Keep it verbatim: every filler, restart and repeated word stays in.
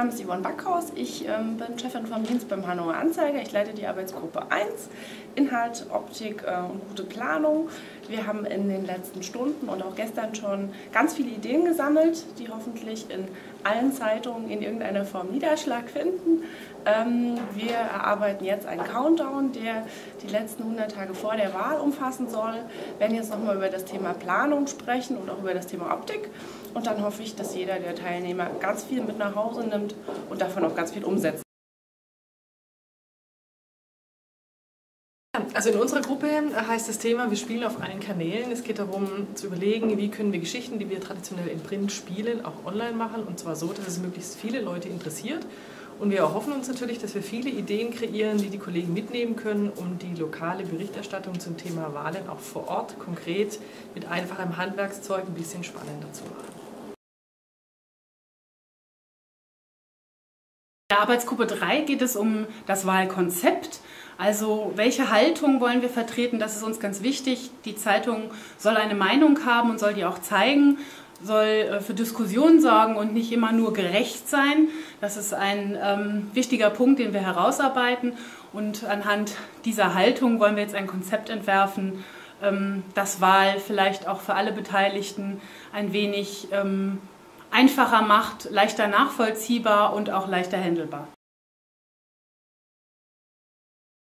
Name ist Yvonne Backhaus. Ich ähm, bin Chefin vom Dienst beim Hannover Anzeiger. Ich leite die Arbeitsgruppe eins, Inhalt, Optik äh, und gute Planung. Wir haben in den letzten Stunden und auch gestern schon ganz viele Ideen gesammelt, die hoffentlich in allen Zeitungen in irgendeiner Form Niederschlag finden. Ähm, wir erarbeiten jetzt einen Countdown, der die letzten hundert Tage vor der Wahl umfassen soll. Wir werden jetzt nochmal über das Thema Planung sprechen und auch über das Thema Optik. Und dann hoffe ich, dass jeder der Teilnehmer ganz viel mit nach Hause nimmt und davon auch ganz viel umsetzt. Also in unserer Gruppe heißt das Thema, wir spielen auf allen Kanälen. Es geht darum zu überlegen, wie können wir Geschichten, die wir traditionell in Print spielen, auch online machen. Und zwar so, dass es möglichst viele Leute interessiert. Und wir erhoffen uns natürlich, dass wir viele Ideen kreieren, die die Kollegen mitnehmen können, um die lokale Berichterstattung zum Thema Wahlen auch vor Ort konkret mit einfachem Handwerkszeug ein bisschen spannender zu machen. In der Arbeitsgruppe drei geht es um das Wahlkonzept. Also welche Haltung wollen wir vertreten, das ist uns ganz wichtig. Die Zeitung soll eine Meinung haben und soll die auch zeigen, soll für Diskussionen sorgen und nicht immer nur gerecht sein. Das ist ein ähm, wichtiger Punkt, den wir herausarbeiten. Und anhand dieser Haltung wollen wir jetzt ein Konzept entwerfen, ähm, das Wahl vielleicht auch für alle Beteiligten ein wenig ähm, einfacher macht, leichter nachvollziehbar und auch leichter handelbar.